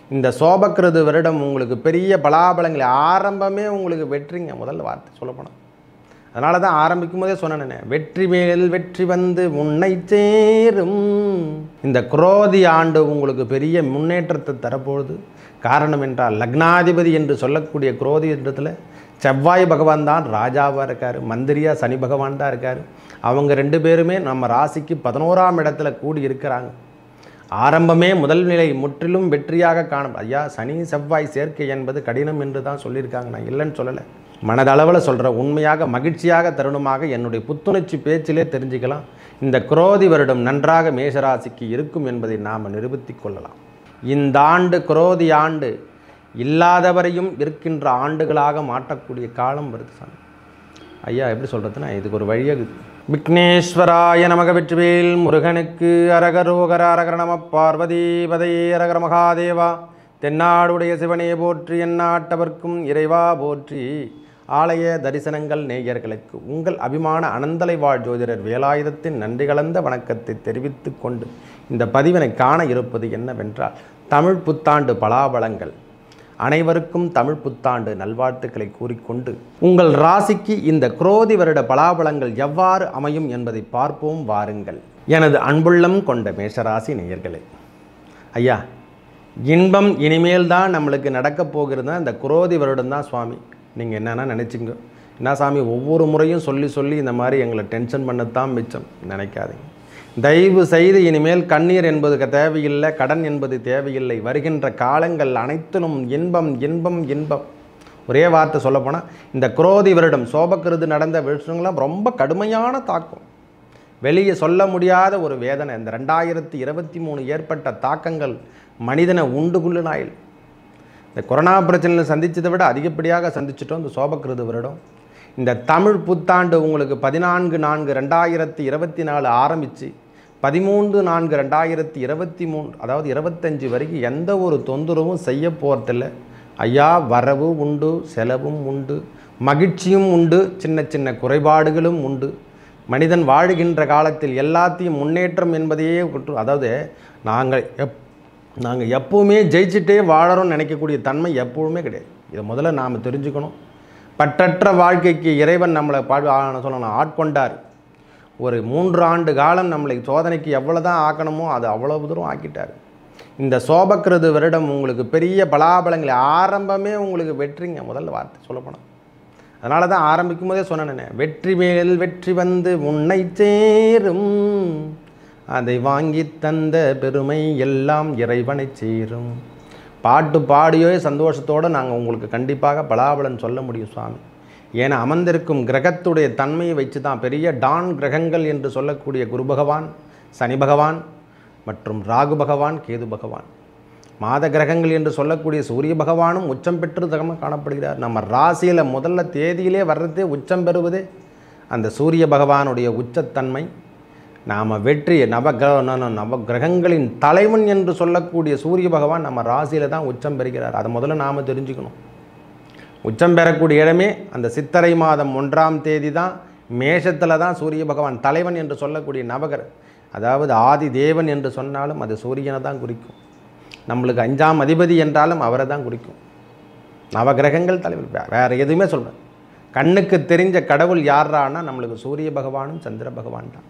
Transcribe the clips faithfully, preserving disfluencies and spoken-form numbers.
இந்த சோபக்கிருது வருடம் உங்களுக்கு பெரிய பலாபலங்கள் ஆரம்பமே உங்களுக்கு வெற்றிங்க. முதல்ல வார்த்தை சொல்லப்போனால் அதனால தான் ஆரம்பிக்கும் போதே சொன்னேன், வெற்றி மேல் வெற்றி வந்து முன்னை சேரும். இந்த குரோதி ஆண்டு உங்களுக்கு பெரிய முன்னேற்றத்தை தரப்போகுது. காரணம் என்றால் லக்னாதிபதி என்று சொல்லக்கூடிய குரோதி இடத்துல செவ்வாய் பகவான் தான் ராஜாவாக இருக்கார், மந்திரியாக சனி பகவான் தான் இருக்கார். அவங்க ரெண்டு பேருமே நம்ம ராசிக்கு பதினோராம் இடத்துல கூடி இருக்கிறாங்க. ஆரம்பமே முதல் நிலை முற்றிலும் வெற்றியாக காணும். ஐயா, சனி செவ்வாய் சேர்க்கை என்பது கடினம் என்று தான் சொல்லியிருக்காங்க, நான் இல்லைன்னு சொல்லலை. மனதளவில் சொல்கிற உண்மையாக மகிழ்ச்சியாக தருணமாக என்னுடைய புத்துணர்ச்சி பேச்சிலே தெரிஞ்சுக்கலாம். இந்த குரோதி வருடம் நன்றாக மேஷராசிக்கு இருக்கும் என்பதை நாம் நிரூபித்து கொள்ளலாம். இந்த ஆண்டு குரோதி ஆண்டு இல்லாதவரையும் இருக்கின்ற ஆண்டுகளாக மாற்றக்கூடிய காலம் வருது சாமி. ஐயா எப்படி சொல்கிறதுன்னா, இதுக்கு ஒரு வழியாக விக்னேஸ்வராய நமக வெற்றிவேல் முருகனுக்கு அரகரோகர அரகர நம பார்வதி பதையே அரகர மகாதேவா. தென்னாடுடைய சிவனே போற்றி, எந்நாட்டவர்க்கும் இறைவா போற்றி. ஆலய தரிசனங்கள் நேயர்களுக்கு உங்கள் அபிமான அனந்தலை வாழ் ஜோதிடர் வேலாயுதத்தின் நன்றி கலந்த வணக்கத்தை தெரிவித்து கொண்டு இந்த பதிவினை காண இருப்பது என்னவென்றால், தமிழ் புத்தாண்டு பலாபலங்கள். அனைவருக்கும் தமிழ் புத்தாண்டு நல்வாழ்த்துக்களை கூறிக்கொண்டு உங்கள் ராசிக்கு இந்த குரோதி வருட பலாபலங்கள் எவ்வாறு அமையும் என்பதை பார்ப்போம் வாருங்கள். எனது அன்புள்ளம் கொண்ட மேஷராசி நேயர்களே, ஐயா இன்பம் இனிமேல் தான் நம்மளுக்கு நடக்கப் போகிறது. இந்த குரோதி வருடம் தான் சுவாமி. நீங்கள் என்னென்னா நினச்சிங்க, என்ன சாமி ஒவ்வொரு முறையும் சொல்லி சொல்லி இந்த மாதிரி எங்களை டென்ஷன் பண்ணத்தான் மிச்சம் நினைக்காதீங்க. தயவு செய்து இனிமேல் கண்ணீர் என்பது தேவையில்லை, கடன் என்பது தேவையில்லை. வருகின்ற காலங்கள் அனைத்திலும் இன்பம் இன்பம் இன்பம். ஒரே வார்த்தை சொல்லப்போனால், இந்த குரோதி வருடம் சோபக்கிருது நடந்த விஷயங்கள்லாம் ரொம்ப கடுமையான தாக்கம், வெளியே சொல்ல முடியாத ஒரு வேதனை. இந்த ரெண்டாயிரத்தி இருபத்தி மூணு ஏற்பட்ட தாக்கங்கள் மனிதனை உண்டு குள்ளு நாயில். இந்த கொரோனா பிரச்சனையில் சந்தித்ததை விட அதிகப்படியாக சந்திச்சிட்டோம் இந்த சோபக்கிருது வருடம். இந்த தமிழ் புத்தாண்டு உங்களுக்கு பதினான்கு நான்கு ரெண்டாயிரத்தி இருபத்தி நாலு ஆரம்பித்து பதிமூன்று நான்கு ரெண்டாயிரத்தி இருபத்தி மூணு அதாவது இருபத்தஞ்சி வரைக்கும் எந்த ஒரு தொந்தரவும் செய்ய போகிறதில்ல. ஐயா, வரவு உண்டு, செலவும் உண்டு, மகிழ்ச்சியும் உண்டு, சின்ன சின்ன குறைபாடுகளும் உண்டு. மனிதன் வாழுகின்ற காலத்தில் எல்லாத்தையும் முன்னேற்றம் என்பதையே அதாவது நாங்கள் எப் நாங்கள் எப்போவுமே ஜெயிச்சுட்டே வாழறோம்னு நினைக்கக்கூடிய தன்மை எப்போவுமே கிடையாது. இதை முதல்ல நாம் தெரிஞ்சுக்கணும். பற்றற்ற வாழ்க்கைக்கு இறைவன் நம்மளை பாடு சொல்லணும் ஆட்கொண்டார். ஒரு மூன்று ஆண்டு காலம் நம்மளை சோதனைக்கு எவ்வளோ தான் ஆக்கணுமோ அது அவ்வளோ தூரம் ஆக்கிட்டார். இந்த சோபக்கிருது வருடம் உங்களுக்கு பெரிய பலாபலங்கள் ஆரம்பமே உங்களுக்கு வெற்றிங்க. முதல்ல வார்த்தை சொல்லப்போனால் அதனால தான் ஆரம்பிக்கும் போதே சொன்னேன், வெற்றி மேல் வெற்றி வந்து முன்னை சேரும். அதை வாங்கி தந்த பெருமை எல்லாம் இறைவனை சேரும். பாட்டு பாடியோ சந்தோஷத்தோடு நாங்கள் உங்களுக்கு கண்டிப்பாக பலாபலன் சொல்ல முடியும் சுவாமி. ஏன்னா அமர்ந்திருக்கும் கிரகத்துடைய தன்மையை வச்சு தான் பெரிய டான் கிரகங்கள் என்று சொல்லக்கூடிய குரு பகவான், சனி பகவான் மற்றும் ராகு பகவான், கேது பகவான், மாத கிரகங்கள் என்று சொல்லக்கூடிய சூரிய பகவானும் உச்சம் பெற்று தகமாக காணப்படுகிறார். நம்ம ராசியில் முதல்ல தேதியிலே வர்றதே உச்சம் பெறுவதே அந்த சூரிய பகவானுடைய உச்சத்தன்மை. நாம் வெற்றி நவ நவ கிரகங்களின் தலைவன் என்று சொல்லக்கூடிய சூரிய பகவான் நம்ம ராசியில் தான் உச்சம் பெறுகிறார். அதை முதல்ல நாம் தெரிஞ்சுக்கணும். உச்சம் பெறக்கூடிய இடமே அந்த சித்திரை மாதம் ஒன்றாம் தேதி தான். மேஷத்தில் தான் சூரிய பகவான் தலைவன் என்று சொல்லக்கூடிய நவகர அதாவது ஆதி தேவன் என்று சொன்னாலும் அது சூரியனை தான் குறிக்கும். நம்மளுக்கு அஞ்சாம் அதிபதி என்றாலும் அவரை தான் குறிக்கும். நவகிரகங்கள் தலைவர் வேறு எதுவுமே சொல்கிறேன். கண்ணுக்கு தெரிஞ்ச கடவுள் யாரானா நம்மளுக்கு சூரிய பகவானும் சந்திர பகவான் தான்.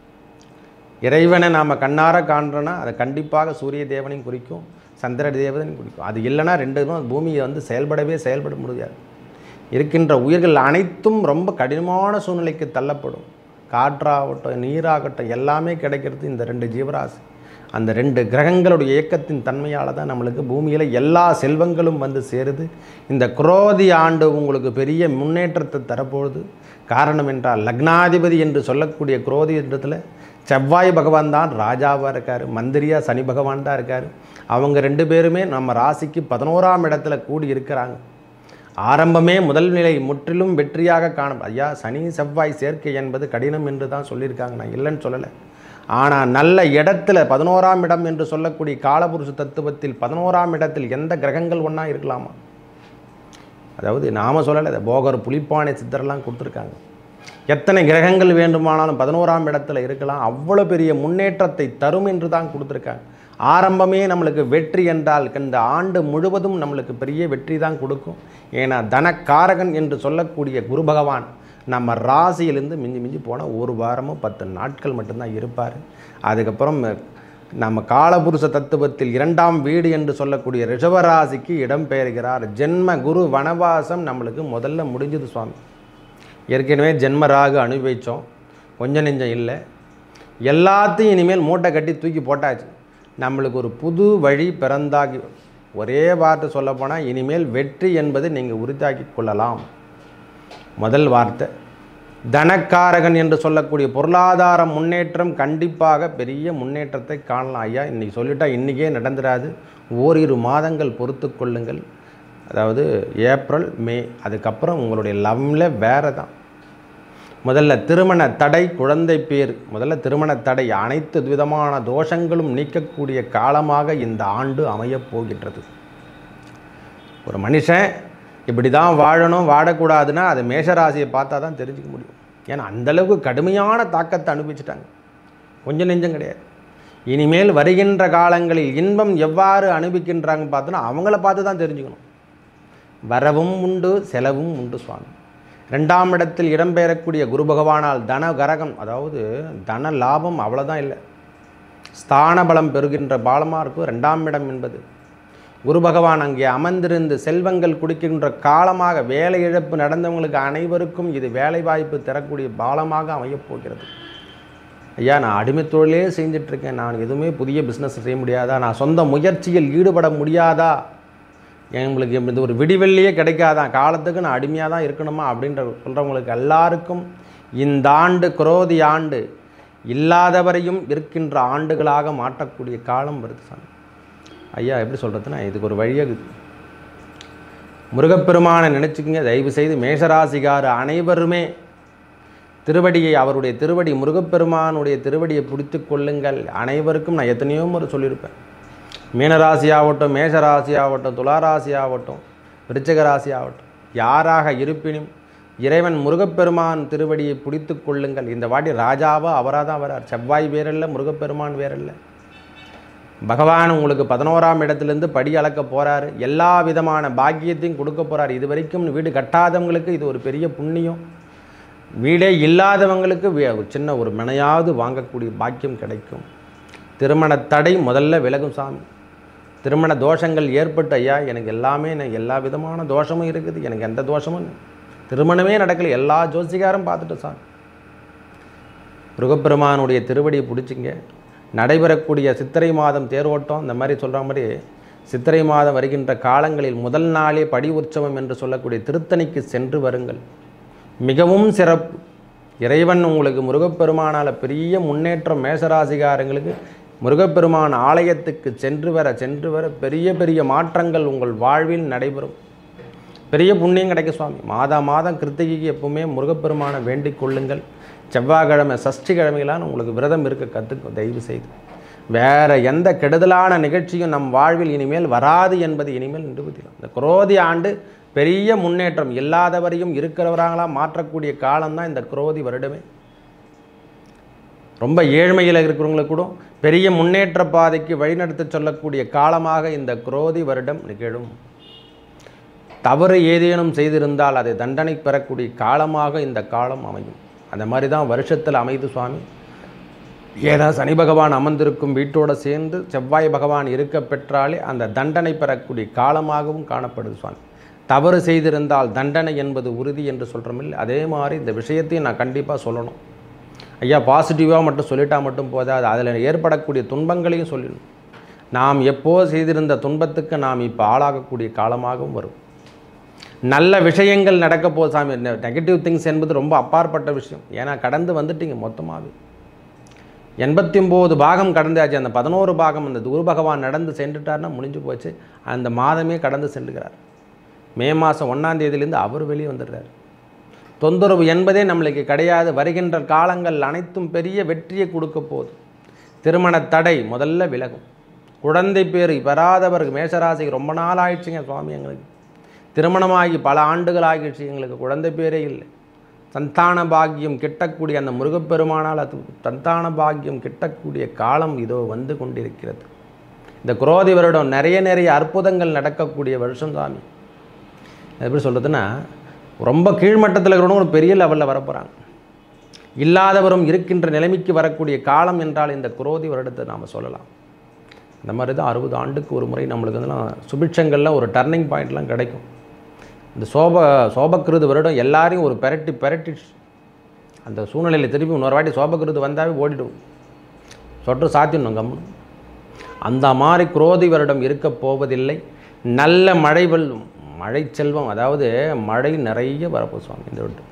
இறைவனை நாம் கண்ணார காண்றோன்னா அதை கண்டிப்பாக சூரிய தேவனையும் குறிக்கும், சந்திர தேவனையும் குறிக்கும். அது இல்லைன்னா ரெண்டுமே பூமியை வந்து செயல்படவே செயல்பட முடியாது. இருக்கின்ற உயிர்கள் அனைத்தும் ரொம்ப கடினமான சூழ்நிலைக்கு தள்ளப்படும். காற்றாகட்டும் நீராகட்டும் எல்லாமே கிடைக்கிறது இந்த ரெண்டு ஜீவராசி. அந்த ரெண்டு கிரகங்களுடைய இயக்கத்தின் தன்மையால் தான் நம்மளுக்கு பூமியில் எல்லா செல்வங்களும் வந்து சேருது. இந்த குரோதி ஆண்டு உங்களுக்கு பெரிய முன்னேற்றத்தை தரப்போகுது. காரணம் என்றால் லக்னாதிபதி என்று சொல்லக்கூடிய குரோதி இடத்துல செவ்வாய் பகவான் தான் ராஜாவாக இருக்கார், மந்திரியாக சனி பகவான் தான் இருக்கார். அவங்க ரெண்டு பேருமே நம்ம ராசிக்கு பதினோராம் இடத்துல கூடி இருக்கிறாங்க. ஆரம்பமே முதல் நிலை முற்றிலும் வெற்றியாக காணும். ஐயா, சனி செவ்வாய் சேர்க்கை என்பது கடினம் என்று தான் சொல்லியிருக்காங்க, நான் இல்லைன்னு சொல்லலை. ஆனால் நல்ல இடத்துல பதினோராம் இடம் என்று சொல்லக்கூடிய காலபுருஷ தத்துவத்தில் பதினோராம் இடத்தில் எந்த கிரகங்கள் ஒன்றா இருக்கலாமா? அதாவது நாம் சொல்லலை, போகர் புலிப்பானை சித்தரெல்லாம் கொடுத்துருக்காங்க. எத்தனை கிரகங்கள் வேண்டுமானாலும் பதினோராம் இடத்துல இருக்கலாம். அவ்வளோ பெரிய முன்னேற்றத்தை தரும் என்று தான் கொடுத்துருக்காங்க. ஆரம்பமே நம்மளுக்கு வெற்றி என்றால் இந்த ஆண்டு முழுவதும் நம்மளுக்கு பெரிய வெற்றி தான் கொடுக்கும். ஏன்னா தனக்காரகன் என்று சொல்லக்கூடிய குரு பகவான் நம்ம ராசியிலிருந்து மிஞ்சி மிஞ்சி போனால் ஒரு வாரமும் பத்து நாட்கள் மட்டும்தான் இருப்பார். அதுக்கப்புறம் நம்ம காலபுருஷ தத்துவத்தில் இரண்டாம் வீடு என்று சொல்லக்கூடிய ரிஷபராசிக்கு இடம்பெயர்கிறார். ஜென்ம குரு வனவாசம் நம்மளுக்கு முதல்ல முடிஞ்சது சுவாமி. ஏற்கனவே ஜென்மராகு அனுபவித்தோம், கொஞ்சம் நெஞ்சம் இல்லை. எல்லாத்தையும் இனிமேல் மூட்டை கட்டி தூக்கி போட்டாச்சு. நம்மளுக்கு ஒரு புது வழி பிறந்தாகி, ஒரே வார்த்தை சொல்லப்போனால் இனிமேல் வெற்றி என்பது நீங்கள் உறுதியாக்கி கொள்ளலாம். முதல் வார்த்தை தனக்காரகன் என்று சொல்லக்கூடிய பொருளாதார முன்னேற்றம் கண்டிப்பாக பெரிய முன்னேற்றத்தை காணலாம். ஐயா இன்றைக்கி சொல்லிட்டா இன்றைக்கே நடந்துடாது, ஓரிரு மாதங்கள் பொறுத்து கொள்ளுங்கள். அதாவது ஏப்ரல் மே, அதுக்கப்புறம் உங்களுடைய லவ்வில் வேறு தான். முதல்ல திருமண தடை, குழந்தை பேர், முதல்ல திருமண தடை, அனைத்து விதமான தோஷங்களும் நீக்கக்கூடிய காலமாக இந்த ஆண்டு அமையப் போகின்றது. ஒரு மனுஷன் இப்படி தான் வாழணும் வாழக்கூடாதுன்னா அது மேஷராசியை பார்த்தா தான் தெரிஞ்சுக்க முடியும். ஏன்னா அந்தளவுக்கு கடுமையான தாக்கத்தை அனுபவிச்சுட்டாங்க, கொஞ்சம் நெஞ்சம் கிடையாது. இனிமேல் வருகின்ற காலங்களில் இன்பம் எவ்வாறு அனுபவிக்கின்றாங்க பார்த்தோன்னா அவங்கள பார்த்து தான் தெரிஞ்சுக்கணும். வரவும் உண்டு செலவும் உண்டு சுவாமி. ரெண்டாம் இடத்தில் இடம்பெயரக்கூடிய குரு பகவானால் தன கரகம், அதாவது தன லாபம் அவ்வளோதான் இல்லை, ஸ்தான பலம் பெறுகின்ற பாலமாக இருக்கும் ரெண்டாம் இடம் என்பது. குரு பகவான் அங்கே அமர்ந்திருந்து செல்வங்கள் குடிக்கின்ற காலமாக, வேலை இழப்பு நடந்தவங்களுக்கு அனைவருக்கும் இது வேலை வாய்ப்பு தரக்கூடிய பாலமாக அமையப் போகிறது. ஐயா நான் அடிமை தொழிலே செஞ்சிட்ருக்கேன், நான் எதுவுமே புதிய பிஸ்னஸ் செய்ய முடியாதா, நான் சொந்த முயற்சியில் ஈடுபட முடியாதா, எங்களுக்கு இந்த ஒரு விடிவெள்ளியே கிடைக்காதான், காலத்துக்கு நான் அடிமையாக தான் இருக்கணுமா அப்படின்ற சொல்கிறவங்களுக்கு எல்லாருக்கும் இந்த ஆண்டு குரோதி ஆண்டு இல்லாதவரையும் இருக்கின்ற ஆண்டுகளாக மாற்றக்கூடிய காலம் வருது சாமி. ஐயா எப்படி சொல்கிறதுன்னா இதுக்கு ஒரு வழியாக முருகப்பெருமானை நினச்சிக்கங்க. தயவு செய்து மேஷராசிகார் அனைவருமே திருவடியை, அவருடைய திருவடி, முருகப்பெருமானுடைய திருவடியை பிடித்து கொள்ளுங்கள். அனைவருக்கும் நான் எத்தனையோ முறை சொல்லியிருப்பேன். மீனராசி ஆகட்டும், மேஷராசி ஆகட்டும், துளாராசி ஆகட்டும், விருச்சிக ராசி ஆகட்டும், யாராக இருப்பினும் இறைவன் முருகப்பெருமான் திருவடியை பிடித்து கொள்ளுங்கள். இந்த வாட்டி ராஜாவாக அவராக தான் வரார். செவ்வாய் வேறல்ல, முருகப்பெருமான் வேறல்ல. பகவான் உங்களுக்கு பதினோராம் இடத்துலேருந்து படி அளக்க போகிறாரு. எல்லா விதமான பாக்கியத்தையும் கொடுக்க போகிறார். இது வரைக்கும் வீடு கட்டாதவங்களுக்கு இது ஒரு பெரிய புண்ணியம். வீடே இல்லாதவங்களுக்கு சின்ன ஒரு மனையாவது வாங்கக்கூடிய பாக்கியம் கிடைக்கும். திருமண தடை முதல்ல விலகும் சாமி. திருமண தோஷங்கள் ஏற்பட்டு, ஐயா எனக்கு எல்லாமே எனக்கு எல்லா விதமான தோஷமும் இருக்குது, எனக்கு எந்த தோஷமும் திருமணமே நடக்கலை, எல்லா ஜோசிகாரும் பார்த்துட்டு சாமி. முருகப்பெருமானுடைய திருவடியை பிடிச்சிங்க. நடைபெறக்கூடிய சித்திரை மாதம் தேரோட்டம் இந்த மாதிரி சொல்கிற மாதிரி சித்திரை மாதம் வருகின்ற காலங்களில் முதல் நாளே படி உற்சவம் என்று சொல்லக்கூடிய திருத்தணிக்கு சென்று வருங்கள். மிகவும் சிறப்பு. இறைவன் உங்களுக்கு முருகப்பெருமானால் பெரிய முன்னேற்றம். மேஷராசிகாரங்களுக்கு முருகப்பெருமான் ஆலயத்துக்கு சென்று வர சென்று வர பெரிய பெரிய மாற்றங்கள் உங்கள் வாழ்வில் நடைபெறும். பெரிய புண்ணியம் கிடைக்கும் சுவாமி. மாதா மாதம் கிருத்திகைக்கு எப்பவுமே முருகப்பெருமானை வேண்டிக் கொள்ளுங்கள். செவ்வாய்க்கிழமை சஷ்டி கிழமையிலான உங்களுக்கு விரதம் இருக்க கற்றுக்க தயவு செய்து. வேறு எந்த கெடுதலான நிகழ்ச்சியும் நம் வாழ்வில் இனிமேல் வராது என்பது இனிமேல் நிரூபிக்கலாம். இந்த குரோதி ஆண்டு பெரிய முன்னேற்றம், இல்லாதவரையும் இருக்கிறவராங்களாக மாற்றக்கூடிய காலம்தான் இந்த குரோதி வருடமே. ரொம்ப ஏழ்மையில் இருக்கிறவங்களுக்கு கூட பெரிய முன்னேற்ற பாதைக்கு வழிநடத்த சொல்லக்கூடிய காலமாக இந்த குரோதி வருடம் நிகழும். தவறு ஏதேனும் செய்திருந்தால் அதை தண்டனை பெறக்கூடிய காலமாக இந்த காலம் அமையும். அந்த மாதிரி தான் வருஷத்தில் அமைது சுவாமி. ஏதா சனி பகவான் அமர்ந்திருக்கும் வீட்டோடு சேர்ந்து செவ்வாய் பகவான் இருக்க பெற்றாலே அந்த தண்டனை பெறக்கூடிய காலமாகவும் காணப்படுது சுவாமி. தவறு செய்திருந்தால் தண்டனை என்பது உறுதி என்று சொல்கிறோமில்லை, அதே மாதிரி இந்த விஷயத்தையும் நான் கண்டிப்பாக சொல்லணும். ஐயா பாசிட்டிவாக மட்டும் சொல்லிட்டா மட்டும் போதாது, அதில் ஏற்படக்கூடிய துன்பங்களையும் சொல்லணும். நாம் எப்போ செய்திருந்த துன்பத்துக்கு நாம் இப்போ ஆளாகக்கூடிய காலமாகவும் வரும். நல்ல விஷயங்கள் நடக்க போது சாமி. நெகட்டிவ் திங்ஸ் என்பது ரொம்ப அப்பாற்பட்ட விஷயம். ஏன்னா கடந்து வந்துட்டீங்க மொத்தமாகவே. எண்பத்தி ஒம்பது பாகம் கடந்தாச்சு. அந்த பதினோரு பாகம் அந்த குரு பகவான் நடந்து சென்றுட்டார்னா முடிஞ்சு போச்சு. அந்த மாதமே கடந்து சென்றுகிறார். மே மாதம் ஒன்றாம் தேதியிலேருந்து அவர் வெளியே வந்துடுறார். தொந்தரவு என்பதே நம்மளுக்கு கிடையாது. வருகின்ற காலங்கள் அனைத்தும் பெரிய வெற்றியை கொடுக்க போகுது. திருமண தடை முதல்ல விலகும். குழந்தை பேர் பெறாதவருக்கு மேஷராசிக்கு ரொம்ப நாள் ஆயிடுச்சுங்க சுவாமி. எங்களுக்கு திருமணமாகி பல ஆண்டுகள் ஆகிடுச்சு, எங்களுக்கு குழந்தை பேரே இல்லை. சந்தான பாக்கியம் கிட்டக்கூடிய அந்த முருகப்பெருமானால் அது சந்தான பாக்கியம் கிட்டக்கூடிய காலம் இதோ வந்து கொண்டிருக்கிறது. இந்த குரோதி வருடம் நிறைய நிறைய அற்புதங்கள் நடக்கக்கூடிய வருஷம் சாமி. எப்படி சொல்கிறதுன்னா, ரொம்ப கீழ்மட்டத்தில் இருக்கிறவங்க ஒரு பெரிய லெவலில் வரப்போகிறாங்க. இல்லாதவரும் இருக்கின்ற நிலைமைக்கு வரக்கூடிய காலம் என்றால் இந்த குரோதி வருடத்தை நாம் சொல்லலாம். இந்த மாதிரி தான் அறுபது ஆண்டுக்கு ஒரு முறை நம்மளுக்கு இதெல்லாம் சுபிட்சங்கள்லாம் ஒரு டர்னிங் பாயிண்ட்லாம் கிடைக்கும். இந்த சோப சோபக்கிருது வருடம் எல்லாரையும் ஒரு பெரட்டி பெரட்டி அந்த சூழ்நிலையில் திருப்பி இன்னொரு வாட்டி சோபக்கிருது வந்தாவே ஓடிடும், சொட்டு சாத்திடணும் கம்முன்னு. அந்த மாதிரி குரோதி வருடம் இருக்க போவதில்லை. நல்ல மழை வெல்லும், மழை செல்வம், அதாவது மழை நிறைய வரப்போகுது சுவாமி இந்த வருடம்.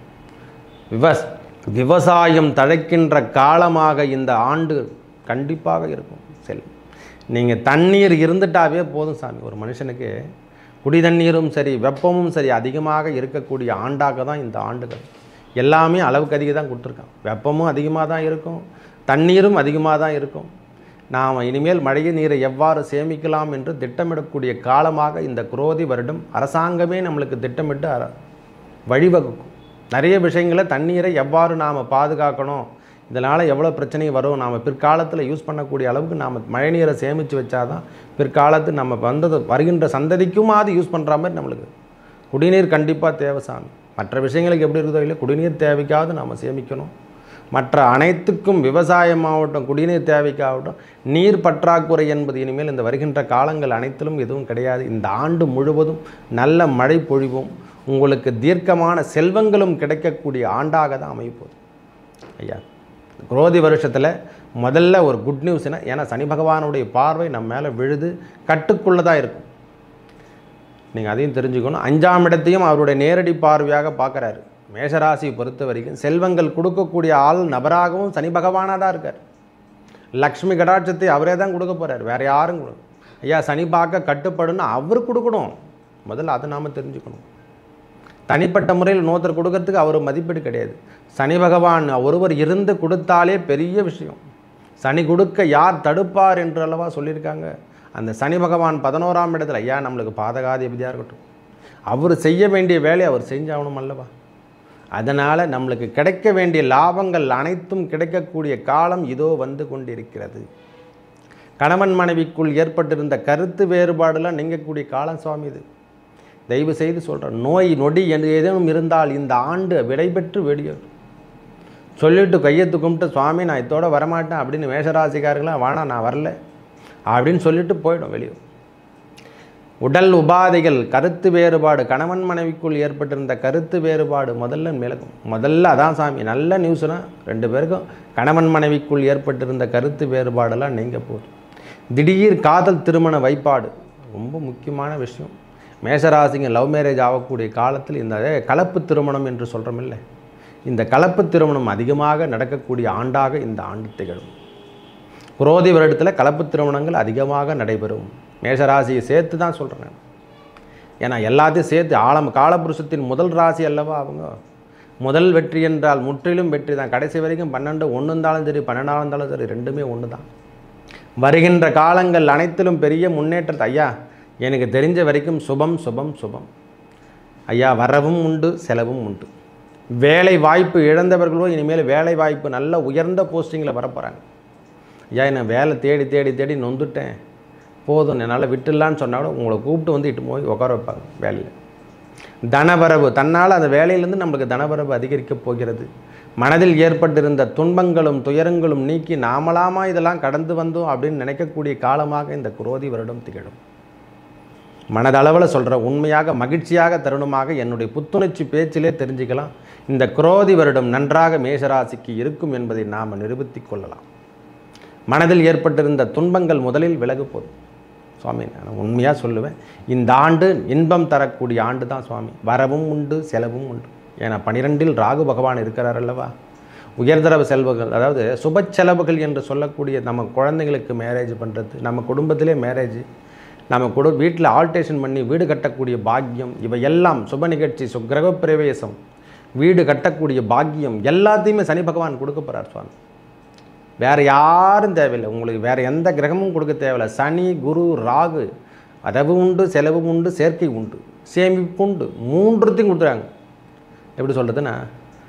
விவஸ் விவசாயம் தழைக்கின்ற காலமாக இந்த ஆண்டு கண்டிப்பாக இருக்கும். சரி, நீங்கள் தண்ணீர் இருந்துட்டாவே போதும் சாமி. ஒரு மனுஷனுக்கு குடி தண்ணீரும் சரி வெப்பமும் சரி அதிகமாக இருக்கக்கூடிய ஆண்டாக தான் இந்த ஆண்டுகள். எல்லாமே அளவுக்கு அதிகம் தான் கொடுத்துருக்கான். வெப்பமும் அதிகமாக தான் இருக்கும், தண்ணீரும் அதிகமாக தான் இருக்கும். நாம் இனிமேல் மழை நீரை எவ்வாறு சேமிக்கலாம் என்று திட்டமிடக்கூடிய காலமாக இந்த குரோதி வருடம் அரசாங்கமே நம்மளுக்கு திட்டமிட்டு வழிவகுக்கும். நிறைய விஷயங்களை தண்ணீரை எவ்வாறு நாம் பாதுகாக்கணும், இதனால் எவ்வளோ பிரச்சனை வரும், நாம் பிற்காலத்தில் யூஸ் பண்ணக்கூடிய அளவுக்கு நாம் மழை நீரை சேமித்து வச்சாதான் பிற்காலத்து நம்ம வந்தது வருகின்ற சந்ததிக்கும் அது யூஸ் பண்ணுற மாதிரி நம்மளுக்கு குடிநீர் கண்டிப்பாக தேவை சாமி. மற்ற விஷயங்களுக்கு எப்படி இருக்குதோ இல்லை, குடிநீர் தேவைக்காவது நாம் சேமிக்கணும். மற்ற அனைத்துக்கும் விவசாயமாகட்டும் குடிநீர் தேவைக்காகட்டும் நீர் பற்றாக்குறை என்பது இனிமேல் இந்த வருகின்ற காலங்கள் அனைத்திலும் எதுவும் கிடையாது. இந்த ஆண்டு முழுவதும் நல்ல மழை பொழிவும் உங்களுக்கு தீர்க்கமான செல்வங்களும் கிடைக்கக்கூடிய ஆண்டாக தான் அமைப்போகுது ஐயா. குரோதி வருஷத்தில் முதல்ல ஒரு குட் நியூஸ்னா, ஏன்னா சனி பகவானுடைய பார்வை நம்ம மேலே விழுது கட்டுக்குள்ளதாக இருக்கும். நீங்கள் அதையும் தெரிஞ்சுக்கணும். அஞ்சாம் இடத்தையும் அவருடைய நேரடி பார்வையாக பார்க்குறாரு. மேஷராசியை பொறுத்த வரைக்கும் செல்வங்கள் கொடுக்கக்கூடிய ஆள் நபராகவும் சனி பகவானாக தான் இருக்கார். லக்ஷ்மி கடாட்சத்தை அவரே தான் கொடுக்க போகிறார், வேறு யாரும் கொடுக்கும். ஐயா சனி பார்க்க கட்டுப்படுன்னு அவர் கொடுக்கணும். முதல்ல அதை நாம் தெரிஞ்சுக்கணும். தனிப்பட்ட முறையில் நோத்தர் கொடுக்கறதுக்கு அவர் மதிப்பீடு கிடையாது. சனி பகவான் ஒருவர் இருந்து கொடுத்தாலே பெரிய விஷயம். சனி கொடுக்க யார் தடுப்பார் என்று அல்லவா சொல்லியிருக்காங்க. அந்த சனி பகவான் பதினோராம் இடத்துல ஐயா நம்மளுக்கு பாதகாதிபதியாக இருக்கட்டும், அவர் செய்ய வேண்டிய வேலையை அவர் செஞ்சாகணும் அல்லவா. அதனால் நம்மளுக்கு கிடைக்க வேண்டிய லாபங்கள் அனைத்தும் கிடைக்கக்கூடிய காலம் இதோ வந்து கொண்டிருக்கிறது. கணவன் மனைவிக்குள் ஏற்பட்டிருந்த கருத்து வேறுபாடுலாம் நீங்கக்கூடிய காலம் சுவாமி இது. தயவு செய்து சொல்கிறேன், நோய் நொடி என்று ஏதேனும் இருந்தால் இந்த ஆண்டு விடைபெற்று வெளியேறும். சொல்லிவிட்டு கையெத்து கும்பிட்டு சுவாமி நான் இதோட வரமாட்டேன் அப்படின்னு மேஷராசிக்காரர்களாம் வானா நான் வரல அப்படின்னு சொல்லிட்டு போயிடும் வெளியே. உடல் உபாதைகள் கருத்து வேறுபாடு, கணவன் மனைவிக்குள் ஏற்பட்டிருந்த கருத்து வேறுபாடு முதல்ல விலகும். முதல்ல அதான் சாமி நல்ல நியூஸ்னால் ரெண்டு பேருக்கும் கணவன் மனைவிக்குள் ஏற்பட்டிருந்த கருத்து வேறுபாடெல்லாம் நீங்க போதும். திடீர் காதல் திருமண வைப்பாடு ரொம்ப முக்கியமான விஷயம். மேஷராசிங்க லவ் மேரேஜ் ஆகக்கூடிய காலத்தில் இந்த கலப்பு திருமணம் என்று சொல்கிறோம் இல்லை, இந்த கலப்பு திருமணம் அதிகமாக நடக்கக்கூடிய ஆண்டாக இந்த ஆண்டு திகழும். குரோதி வருடத்தில் கலப்பு திருமணங்கள் அதிகமாக நடைபெறும். மேஷராசியை சேர்த்து தான் சொல்கிறேன், ஏன்னா எல்லாத்தையும் சேர்த்து ஆழம் காலபுருஷத்தின் முதல் ராசி அல்லவா அவங்க. முதல் வெற்றி என்றால் முற்றிலும் வெற்றி தான். கடைசி வரைக்கும் பன்னெண்டு ஒன்று இருந்தாலும் சரி பன்னெண்டாலும் இருந்தாலும் சரி ரெண்டுமே ஒன்று தான். வருகின்ற காலங்கள் அனைத்திலும் பெரிய முன்னேற்றத்தை ஐயா எனக்கு தெரிஞ்ச வரைக்கும் சுபம் சுபம் சுபம் ஐயா. வரவும் உண்டு செலவும் உண்டு. வேலை வாய்ப்பு இழந்தவர்களோ இனிமேல் வேலை வாய்ப்பு நல்ல உயர்ந்த போஸ்டிங்கில் வரப்போகிறாங்க. ஐயா என்ன வேலை தேடி தேடி தேடி நொந்துட்டேன் போதும் என்னால் விட்டுடலான்னு சொன்னாலும் உங்களை கூப்பிட்டு வந்து இட்டு போய் உட்கார வைப்பாங்க வேலையில். தனவரவு தன்னால் அந்த வேலையிலேருந்து நம்மளுக்கு தனவரவு அதிகரிக்கப் போகிறது. மனதில் ஏற்பட்டிருந்த துன்பங்களும் துயரங்களும் நீக்கி நாமலாமா இதெல்லாம் கடந்து வந்தோம் அப்படின்னு நினைக்கக்கூடிய காலமாக இந்த குரோதி வருடம் திகழும். மனதளவில் சொல்கிற உண்மையாக மகிழ்ச்சியாக தருணமாக என்னுடைய புத்துணர்ச்சி பேச்சிலே தெரிஞ்சுக்கலாம். இந்த குரோதி வருடம் நன்றாக மேஷராசிக்கு இருக்கும் என்பதை நாம் நிரூபித்து கொள்ளலாம். மனதில் ஏற்பட்டிருந்த துன்பங்கள் முதலில் விலகு போதும் சுவாமி. நான் உண்மையாக சொல்லுவேன், இந்த ஆண்டு இன்பம் தரக்கூடிய ஆண்டு தான் சுவாமி. வரவும் உண்டு செலவும் உண்டு. ஏன்னா பனிரெண்டில் ராகு பகவான் இருக்கிறார் அல்லவா. உயர்தரவு செல்வங்கள், அதாவது சுப செலவுகள் என்று சொல்லக்கூடிய நம்ம குழந்தைங்களுக்கு மேரேஜ் பண்ணுறது, நம்ம குடும்பத்திலே மேரேஜ், நம்ம குடு வீட்டில் ஆல்டேஷன் பண்ணி வீடு கட்டக்கூடிய பாக்கியம், இவையெல்லாம் சுப நிகழ்ச்சி, சு கிரகப்பிரவேசம், வீடு கட்டக்கூடிய பாக்கியம் எல்லாத்தையுமே சனி பகவான் கொடுக்க போகிறார் சுவாமி. வேறு யாரும் தேவையில்லை உங்களுக்கு, வேறு எந்த கிரகமும் கொடுக்க தேவையில்லை. சனி குரு ராகு வரவு உண்டு செலவு உண்டு சேர்க்கை உண்டு சேமிப்பு உண்டு, மூன்றுத்தையும் கொடுத்துறாங்க. எப்படி சொல்கிறதுன்னா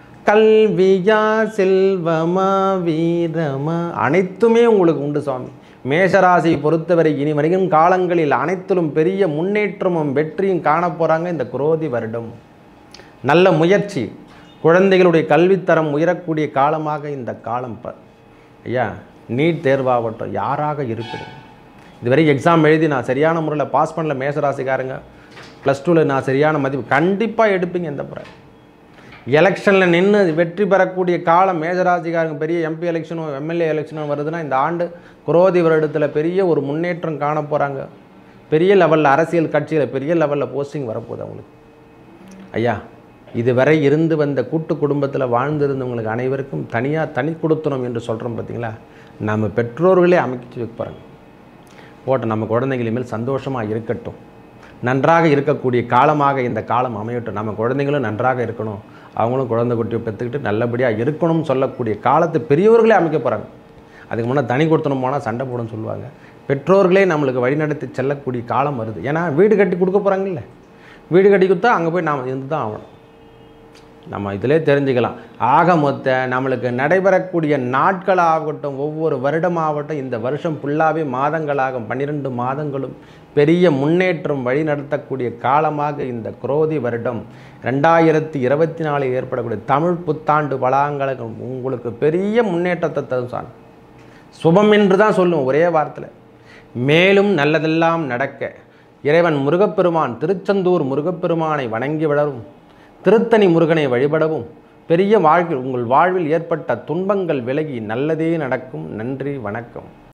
கல்வியா செல்வமா வீரமா அனைத்துமே உங்களுக்கு உண்டு சுவாமி. மேஷராசியை பொறுத்தவரை இனி வருகும் காலங்களில் அனைத்திலும் பெரிய முன்னேற்றமும் வெற்றியும் காணப்போகிறாங்க இந்த குரோதி வருடம். நல்ல முயற்சி, குழந்தைகளுடைய கல்வித்தரம் உயரக்கூடிய காலமாக இந்த காலம். ப ஐயா நீட் தேர்வாகட்டும், யாராக இருக்கிறது இதுவரை எக்ஸாம் எழுதி நான் சரியான முறையில் பாஸ் பண்ணல மேஷராசிக்காரங்க, ப்ளஸ் டூவில் நான் சரியான மதிப்பு கண்டிப்பாக எடுப்பீங்க. இந்த முறை எலெக்ஷனில் நின்று வெற்றி பெறக்கூடிய காலம் மேஷராசிக்காரங்க. பெரிய எம்பி எலெக்ஷனும் எம்எல்ஏ எலெக்ஷனும் வருதுன்னா இந்த ஆண்டு குரோதி வருடத்தில் பெரிய ஒரு முன்னேற்றம் காண போகிறாங்க. பெரிய லெவலில் அரசியல் கட்சியில் பெரிய லெவலில் போஸ்டிங் வரப்போகுது அவங்களுக்கு. ஐயா இதுவரை இருந்து வந்த கூட்டு குடும்பத்தில் வாழ்ந்திருந்தவங்களுக்கு அனைவருக்கும் தனியாக தனி கொடுத்தணும் என்று சொல்கிறோம் பார்த்தீங்களா, நம்ம பெற்றோர்களே அமைச்சு வைப்பாங்க. போட்டு நம்ம குழந்தைகள் மேல் சந்தோஷமாக இருக்கட்டும், நன்றாக இருக்கக்கூடிய காலமாக இந்த காலம் அமையட்டும். நம்ம குழந்தைங்களும் நன்றாக இருக்கணும், அவங்களும் குழந்தை குட்டியை பெற்றுக்கிட்டு நல்லபடியாக இருக்கணும்னு சொல்லக்கூடிய காலத்தை பெரியவர்களே அமைக்க போகிறாங்க. அதுக்கு முன்னே தனி கொடுத்தணும் போனால் சண்டை போடணும்னு சொல்லுவாங்க. பெற்றோர்களே நம்மளுக்கு வழிநடத்தி செல்லக்கூடிய காலம் வருது. ஏன்னா வீடு கட்டி கொடுக்க போகிறாங்கல்ல, வீடு கட்டி கொடுத்தா அங்கே போய் நாம் இருந்து தான் ஆகணும். நம்ம இதிலே தெரிஞ்சுக்கலாம். ஆக மொத்த நம்மளுக்கு நடைபெறக்கூடிய நாட்களாகட்டும், ஒவ்வொரு வருடமாகட்டும், இந்த வருஷம் ஃபுல்லாகவே மாதங்களாகும், பன்னிரெண்டு மாதங்களும் பெரிய முன்னேற்றம் வழி நடத்தக்கூடிய காலமாக இந்த குரோதி வருடம் ரெண்டாயிரத்தி இருபத்தி நாலில் ஏற்படக்கூடிய தமிழ் புத்தாண்டு வளாங்களுக்கு உங்களுக்கு பெரிய முன்னேற்றத்தை தரும் சார். சுபம் என்று தான் சொல்லுவோம் ஒரே வாரத்தில். மேலும் நல்லதெல்லாம் நடக்க இறைவன் முருகப்பெருமான் திருச்செந்தூர் முருகப்பெருமானை வணங்கி விடவும், திருத்தணி முருகனை வழிபடவும், பெரிய வாழ்வில் உங்கள் வாழ்வில் ஏற்பட்ட துன்பங்கள் விலகி நல்லதே நடக்கும். நன்றி, வணக்கம்.